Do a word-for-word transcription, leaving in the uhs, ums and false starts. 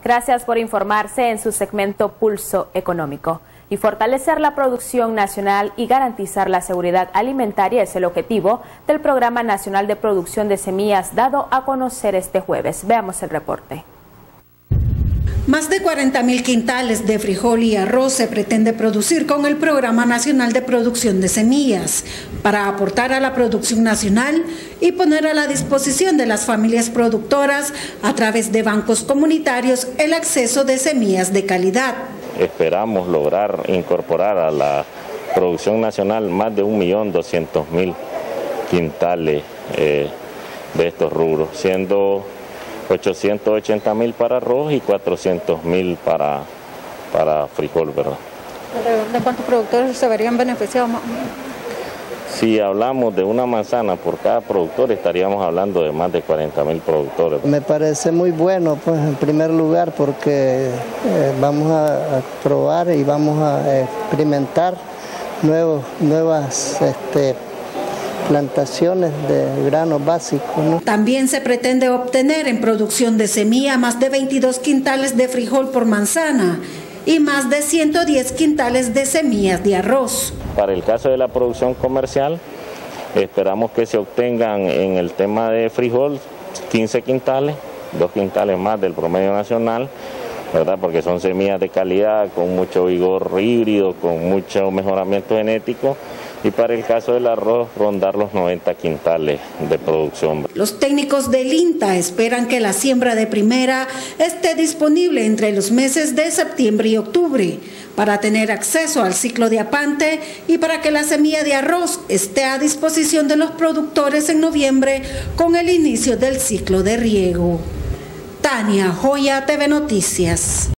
Gracias por informarse en su segmento Pulso Económico. Y fortalecer la producción nacional y garantizar la seguridad alimentaria es el objetivo del Programa Nacional de Producción de Semillas dado a conocer este jueves. Veamos el reporte. Más de cuarenta mil quintales de frijol y arroz se pretende producir con el Programa Nacional de Producción de Semillas para aportar a la producción nacional y poner a la disposición de las familias productoras a través de bancos comunitarios el acceso de semillas de calidad. Esperamos lograr incorporar a la producción nacional más de un millón doscientos mil quintales eh, de estos rubros, siendo ochocientos ochenta mil para arroz y cuatrocientos mil para, para frijol, ¿verdad? ¿De cuántos productores se verían beneficiados? Si hablamos de una manzana por cada productor, estaríamos hablando de más de cuarenta mil productores. Me parece muy bueno, pues, en primer lugar, porque eh, vamos a, a probar y vamos a experimentar nuevos, nuevas este, plantaciones de granos básicos, ¿no? También se pretende obtener en producción de semilla más de veintidós quintales de frijol por manzana y más de ciento diez quintales de semillas de arroz. Para el caso de la producción comercial, esperamos que se obtengan en el tema de frijol quince quintales, dos quintales más del promedio nacional, ¿verdad? Porque son semillas de calidad, con mucho vigor híbrido, con mucho mejoramiento genético. Y para el caso del arroz, rondar los noventa quintales de producción. Los técnicos del INTA esperan que la siembra de primera esté disponible entre los meses de septiembre y octubre para tener acceso al ciclo de apante y para que la semilla de arroz esté a disposición de los productores en noviembre con el inicio del ciclo de riego. Tania Joya, T V Noticias.